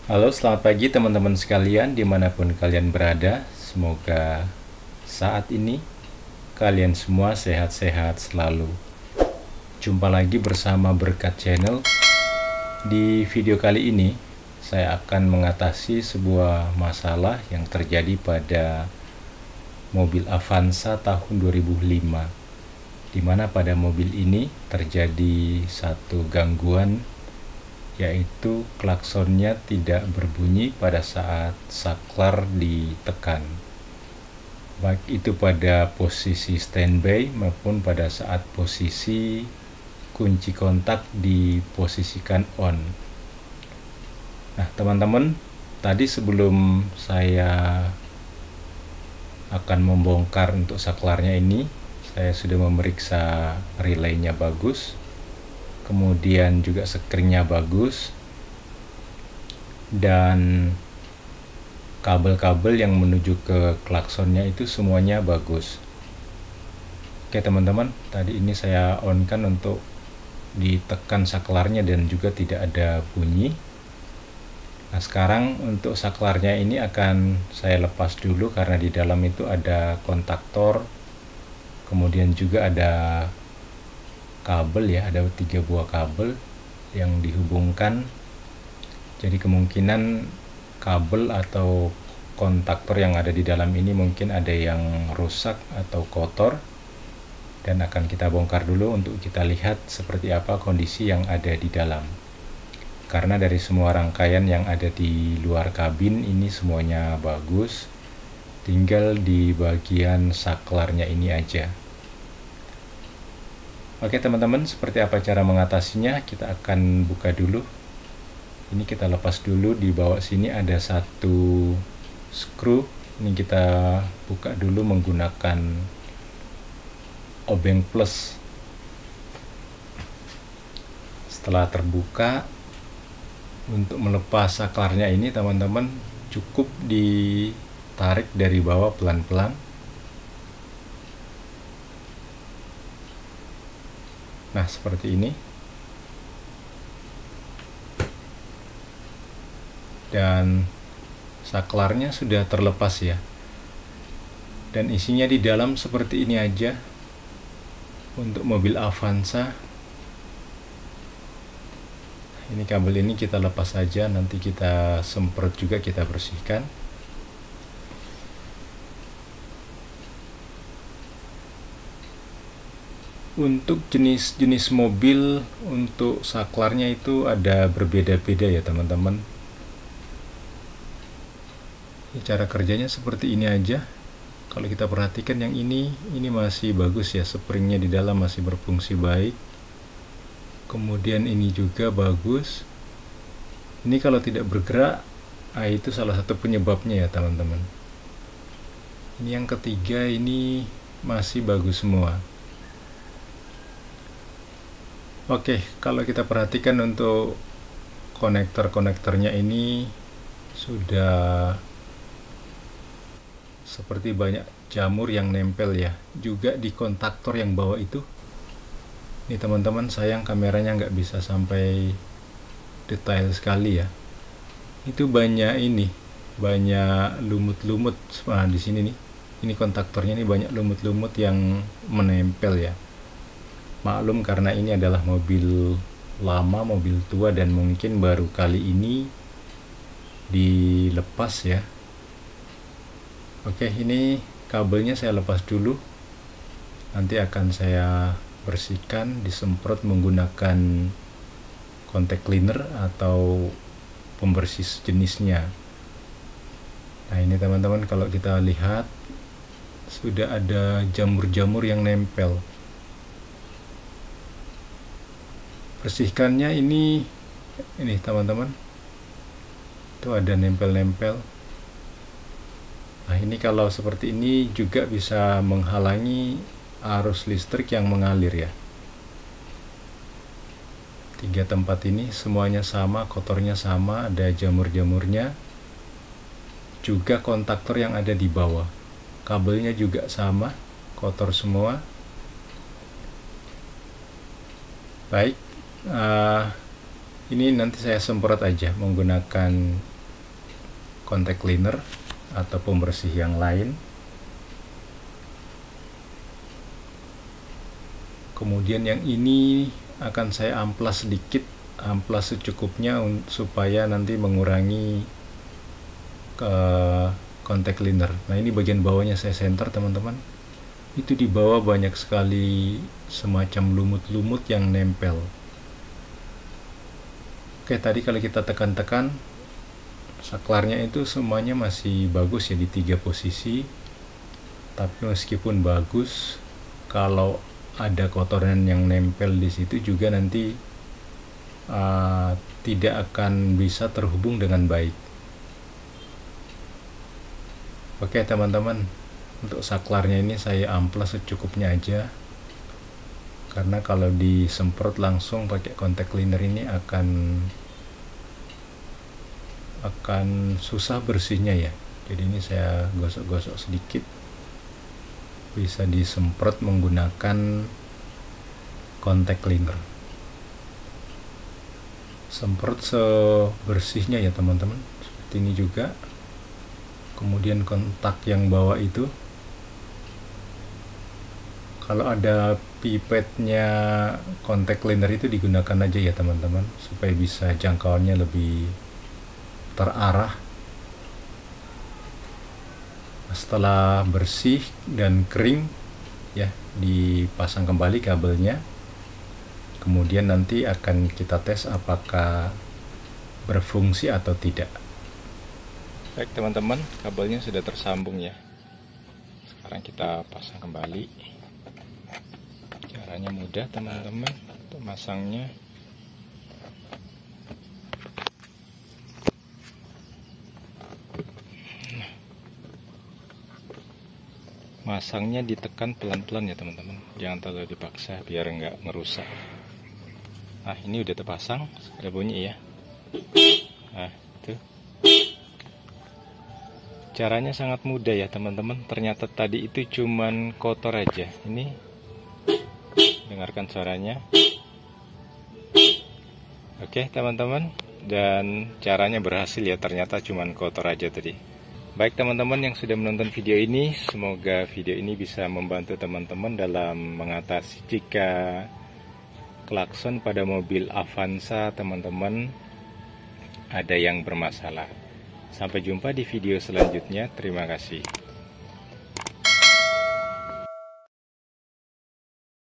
Halo, selamat pagi teman-teman sekalian dimanapun kalian berada. Semoga saat ini kalian semua sehat-sehat selalu. Jumpa lagi bersama Berkat Channel. Di video kali ini, saya akan mengatasi sebuah masalah yang terjadi pada mobil Avanza tahun 2005, di mana pada mobil ini terjadi satu gangguan, yaitu klaksonnya tidak berbunyi pada saat saklar ditekan, baik itu pada posisi standby maupun pada saat posisi kunci kontak diposisikan on. Nah teman-teman, tadi sebelum saya akan membongkar untuk saklarnya ini, saya sudah memeriksa relaynya bagus, kemudian juga screennya bagus, dan kabel-kabel yang menuju ke klaksonnya itu semuanya bagus. Oke teman-teman, tadi ini saya on kan untuk ditekan saklarnya dan juga tidak ada bunyi. Nah sekarang untuk saklarnya ini akan saya lepas dulu karena di dalam itu ada kontaktor, kemudian juga ada kabel ya, ada 3 buah kabel yang dihubungkan. Jadi kemungkinan kabel atau kontaktor yang ada di dalam ini mungkin ada yang rusak atau kotor, dan akan kita bongkar dulu untuk kita lihat seperti apa kondisi yang ada di dalam. Karena dari semua rangkaian yang ada di luar kabin ini semuanya bagus, tinggal di bagian saklarnya ini aja. Oke teman-teman, seperti apa cara mengatasinya? Kita akan buka dulu. Ini kita lepas dulu. Di bawah sini ada satu screw. Ini kita buka dulu menggunakan obeng plus. Setelah terbuka, untuk melepas saklarnya ini teman-teman cukup ditarik dari bawah pelan-pelan. Nah seperti ini, dan saklarnya sudah terlepas ya, dan isinya di dalam seperti ini aja untuk mobil Avanza. Ini kabel ini kita lepas saja, nanti kita semprot juga, kita bersihkan. Untuk jenis-jenis mobil, untuk saklarnya itu ada berbeda-beda ya teman-teman. Cara kerjanya seperti ini aja. Kalau kita perhatikan yang ini masih bagus ya, springnya di dalam masih berfungsi baik. Kemudian ini juga bagus. Ini kalau tidak bergerak, itu salah satu penyebabnya ya teman-teman. Ini yang ketiga, ini masih bagus semua. Oke, kalau kita perhatikan untuk konektor-konektornya ini sudah seperti banyak jamur yang nempel ya, juga di kontaktor yang bawah itu. Ini teman-teman, sayang kameranya nggak bisa sampai detail sekali ya. Itu banyak banyak lumut-lumut. Nah, di sini nih, ini kontaktornya ini banyak lumut-lumut yang menempel ya. Maklum karena ini adalah mobil lama, mobil tua, dan mungkin baru kali ini dilepas ya. Oke, ini kabelnya saya lepas dulu. Nanti akan saya bersihkan, disemprot menggunakan contact cleaner atau pembersih jenisnya. Nah ini teman-teman, kalau kita lihat sudah ada jamur-jamur yang nempel. Bersihkannya ini teman-teman, itu ada nempel-nempel. Nah ini kalau seperti ini juga bisa menghalangi arus listrik yang mengalir ya. 3 tempat ini semuanya sama, kotornya sama, ada jamur-jamurnya. Juga kontaktor yang ada di bawah, kabelnya juga sama, kotor semua. Baik, ini nanti saya semprot aja menggunakan contact cleaner atau pembersih yang lain. Kemudian yang ini akan saya amplas sedikit, amplas secukupnya supaya nanti mengurangi ke contact cleaner. Nah, ini bagian bawahnya saya senter, teman-teman. Itu di bawah banyak sekali semacam lumut-lumut yang nempel. Oke, tadi kalau kita tekan-tekan, saklarnya itu semuanya masih bagus ya di 3 posisi. Tapi meskipun bagus, kalau ada kotoran yang nempel di situ juga nanti tidak akan bisa terhubung dengan baik. Oke teman-teman, untuk saklarnya ini saya amplas secukupnya aja, karena kalau disemprot langsung pakai contact cleaner ini akan susah bersihnya ya. Jadi ini saya gosok-gosok sedikit, bisa disemprot menggunakan contact cleaner. Semprot sebersihnya ya teman-teman, seperti ini juga. Kemudian kontak yang bawah itu, kalau ada pipetnya contact cleaner itu digunakan aja ya teman-teman, supaya bisa jangkauannya lebih terarah. Setelah bersih dan kering ya, dipasang kembali kabelnya. Kemudian nanti akan kita tes apakah berfungsi atau tidak. Baik teman-teman, kabelnya sudah tersambung ya. Sekarang kita pasang kembali. Caranya mudah teman-teman untuk masangnya. Masangnya ditekan pelan-pelan ya teman-teman, jangan terlalu dipaksa biar nggak merusak. Nah, ini udah terpasang, ada bunyi ya. Nah, itu caranya sangat mudah ya teman-teman. Ternyata tadi itu cuman kotor aja. Ini dengarkan suaranya. Oke teman-teman, dan caranya berhasil ya, ternyata cuman kotor aja tadi. Baik teman-teman yang sudah menonton video ini, semoga video ini bisa membantu teman-teman dalam mengatasi jika klakson pada mobil Avanza teman-teman ada yang bermasalah. Sampai jumpa di video selanjutnya, terima kasih.